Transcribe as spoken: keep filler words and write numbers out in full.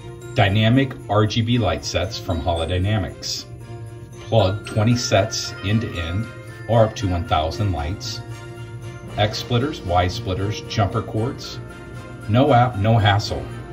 Dynamic R G B light sets from Holidynamics. Plug twenty sets end to end or up to one thousand lights. X splitters, Y splitters, jumper cords. No app, no hassle.